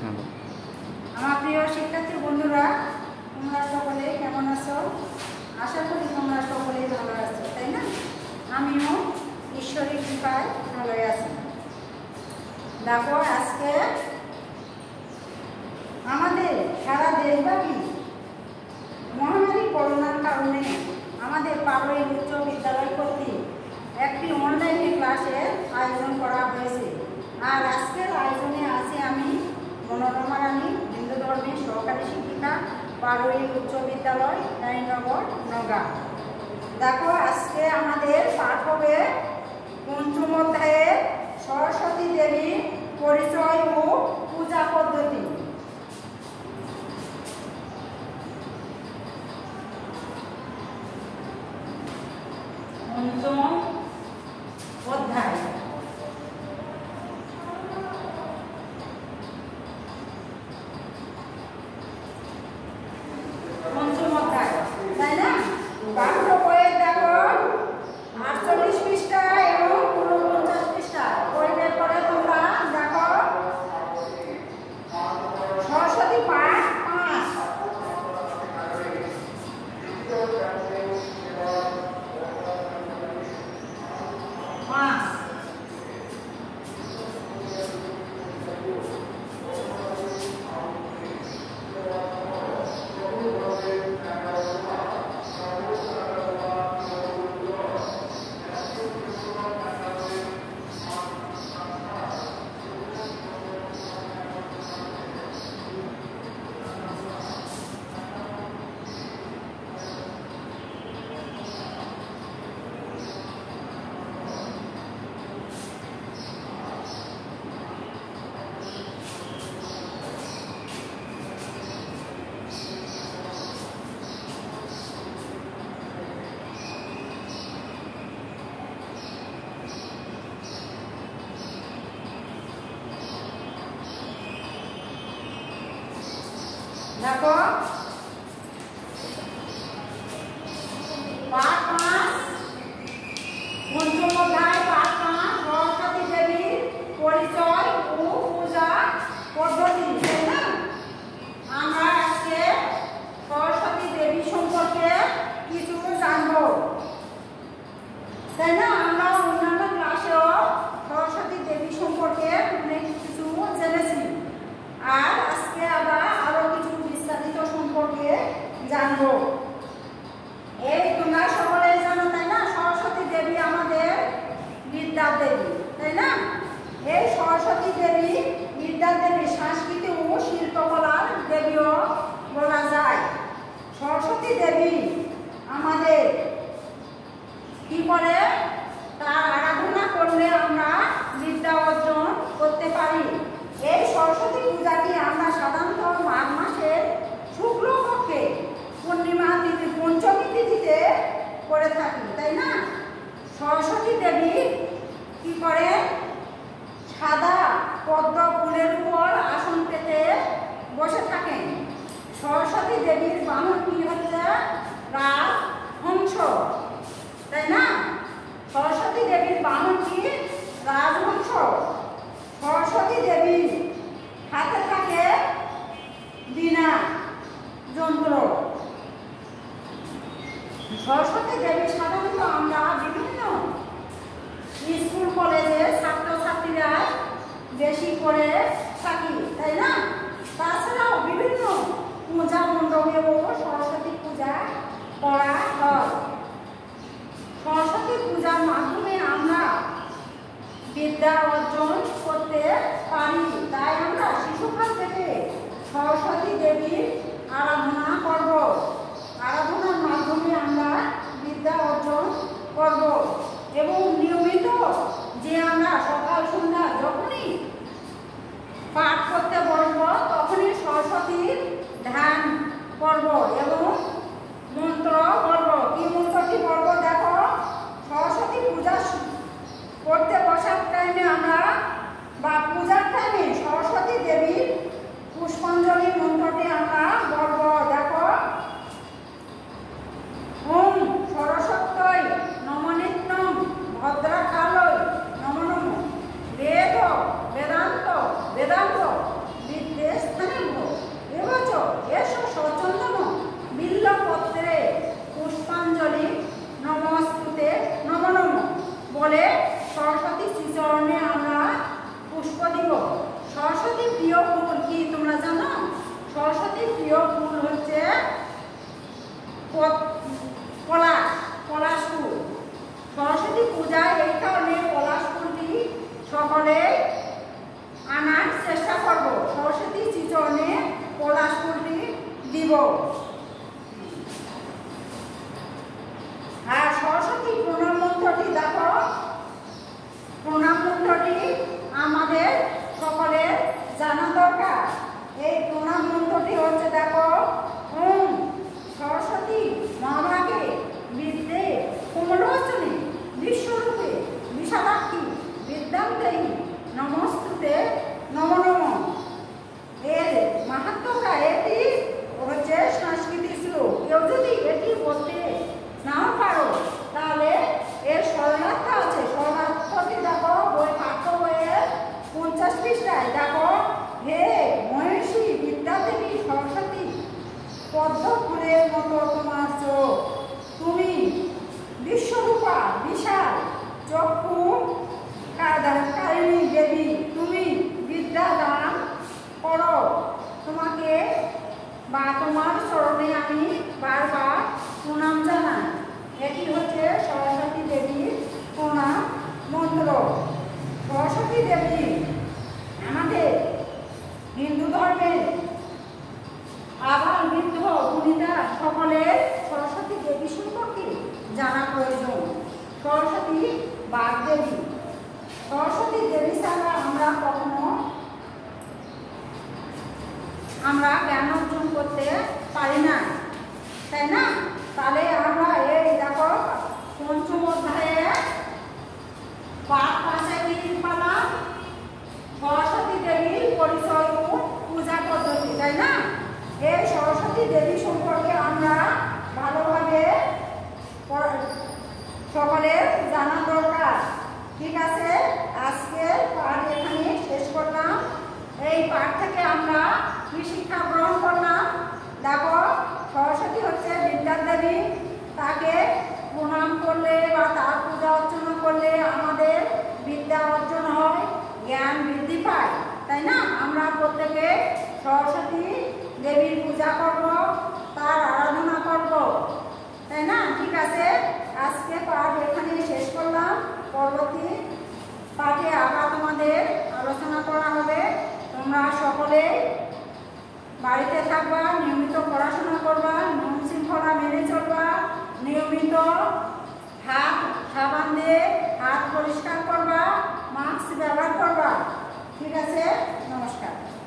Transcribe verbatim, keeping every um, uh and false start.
আমার প্রিয় শিক্ষার্থী বন্ধুরা, তোমরা সকলে কেমন আছো? আশা করি তোমরা সকলেই ভালো আছো, তাই না? আমিও ঈশ্বরের কৃপায় ভালো আছি। দেখো, আজকে আমাদের সারা দেশব্যাপী মহামারী করোনার কারণে আমাদের পাবলিক উচ্চ বিদ্যালয় কর্তৃক একটি অনলাইনে ক্লাসের আয়োজন করা হয়েছে। আর আজকের আয়োজনে আছি আমি মনোরমা রানী, হিন্দু ধর্মের সহকারী শিক্ষিকা, পারুই উচ্চ বিদ্যালয়, রানীনগর, নওগাঁ। দেখো, আজকে আমাদের পাঠ হবে পঞ্চম অধ্যায়ের সরস্বতী দেবীর পরিচয় ও পূজা পদ্ধতি। পঞ্চম অধ্যায় পঞ্চম অধ্যায় তাই না? পাঠ্য বইয়ের দেখো আটচল্লিশ পৃষ্ঠা এবং ঊনপঞ্চাশ পৃষ্ঠা বই বের করে তোমরা দেখো সরস্বতী পাঠ পাঁচ। পাঁচ দেখো পাঠ পাঁচ, পঞ্চম অধ্যায় পাঠ পাঁচ, সরস্বতী দেবীর পরিচয় ও পূজা পদ্ধতি। তাই না? আমরা আজকে সরস্বতী দেবী সম্পর্কে কিছু জানবো, তাই না? আমরা অন্যান্য ক্লাসেও সরস্বতী দেবী সম্পর্কে অনেক কিছু জেনেছি, আর আজকে আবার আরো কিছু বিস্তারিত সম্পর্কে জানবো। এই তোমরা সকলেই জানো, তাই না? সরস্বতী দেবী আমাদের বিদ্যার দেবী, তাই না? এই সরস্বতী দেবী বিদ্যার দেবী, সংস্কৃতি ও শিল্পকলার দেবীও বলা যায়। সরস্বতী দেবী আমাদের কি করে? তার আরাধনা করলে আমরা বিদ্যা অর্জন করতে পারি। এই সরস্বতী পূজাটি আমরা সাধারণত মাঘ মাসের শুক্লপক্ষে পূর্ণিমা তিথি পঞ্চমী তিথিতে করে থাকি, তাই না? সরস্বতী দেবী কি করে? সাদা পদ্ম ফুলের উপর আসন পেতে বসে থাকেন। সরস্বতী দেবীর বাহন কি হচ্ছে? রাজহংস, তাই না? সরস্বতী দেবীর বাহন কি? রাজহংস। সরস্বতী দেবী হাতে থাকে বীণা যন্ত্র। সরস্বতী দেবী সাধারণত আমরা বিভিন্ন স্কুল কলেজে ছাত্রছাত্রীরা বেশি করে থাকি, তাই না? তাছাড়াও বিভিন্ন পূজা মণ্ডপেও সরস্বতী পূজা করা হয়। সরস্বতী পূজার মাধ্যমে আমরা বিদ্যা অর্জন করতে পারি, তাই আমরা শিশুকাল থেকে সরস্বতী দেবীর আরাধনা করব। আরাধনার মাধ্যমে আমরা বিদ্যা অর্জন করব এবং নিয়মিত যে আমরা সকাল সন্ধ্যা যখনই পাঠ করতে বসবো তখনই সরস্বতীর ধ্যান করব এবং মন্ত্র করব। কি মন্ত্রটি করব? দেখো, সরস্বতী পূজা করতে বসার টাইমে আমরা বা পূজার টাইমে সরস্বতী দেবীর পুষ্পাঞ্জলি মন্ত্রটি আমরা বলব। দেখো, ওম সরস্বত্যই নমনিত্যম ভদ্রাকালয় নমো নমঃ বেদ বেদান্ত বেদান্ত বিদ্যে সরস্বতীর প্রিয় ফুল হচ্ছে পলাশ পলাশ ফুল। সরস্বতী পূজায় এই কারণে পলাশ ফুলটি সকলে আনার চেষ্টা করব। সরস্বতী চরণে পলাশ ফুলটি দিব। আর সরস্বতী প্রণাম মন্ত্রটি দেখো, প্রণাম মন্ত্রটি আমাদের সকলের জানা দরকার। এই প্রণাম মন্ত্রটি হচ্ছে দেখো, ওম সরস্বতী মহাভাগে বিদ্যে কোমলোচনে বিশ্বরূপে বিশালাক্ষী বিদ্যাং দেহি নমস্তুতে নমো নমঃ। এর মাহাত্ম্যটা এটি হচ্ছে সাংস্কৃতিক শ্লোক। কেউ যদি এটি বলতে নাও পারো তাহলে এর সরলার্থ আছে। সরলার্থটি দেখো বই পাঠ্য বইয়ের পঞ্চাশ পৃষ্ঠায় দেখো, হে মহেশী বিদ্যাদেবী সরস্বতী, পদ্ম ফুলের মতো তোমার চোখ, তুমি বিশ্বরূপা বিশাল চক্ষু কারিণী দেবী, তুমি বিদ্যা দান করো। তোমাকে বা তোমার চরণে আমি বারবার প্রণাম জানাই। এটি হচ্ছে সরস্বতী দেবীর প্রণাম মন্ত্র। সরস্বতী দেবী আমাদের হিন্দু ধর্মের আবাল বৃদ্ধ বনিতা সকলের সরস্বতী দেবী সম্পর্কে জানা প্রয়োজন। সরস্বতী বাগদেবী, সরস্বতী দেবী ছাড়া আমরা কখনো আমরা জ্ঞান অর্জন করতে পারি না, তাই না? তাহলে আমরা এই দেখো পঞ্চম অধ্যায়ে পাঠ পাশে কি পালাম, সরস্বতী দেবীর পরিচয় ও পূজা পদ্ধতি, তাই না? এই সরস্বতী দেবী সম্পর্কে আমরা ভালোভাবে সকলের জানা দরকার। ঠিক আছে, আজকে পাঠ এখানে শেষ করলাম। এই পাঠ থেকে আমরা কি শিক্ষা গ্রহণ করলাম? দেখো, সরস্বতী হচ্ছে বিদ্যার দেবী। তাকে প্রণাম করলে বা তার পূজা অর্চনা করলে আমাদের বিদ্যা অর্জন হয়, জ্ঞান বৃদ্ধি পায়, তাই না? আমরা প্রত্যেকে সরস্বতী দেবীর পূজা করব, তার আরাধনা করব, তাই না? ঠিক আছে, আজকে পাঠ এখানে শেষ করলাম। পরবর্তী পাঠে আবার তোমাদের আলোচনা করা হবে। তোমরা সকলে বাড়িতে থাকবা, নিয়মিত পড়াশোনা করবা, নিয়ম শৃঙ্খলা মেনে চলবা, নিয়মিত হাত সাবান দিয়ে হাত পরিষ্কার করবা, মাস্ক ব্যবহার করবা। ঠিক আছে, নমস্কার।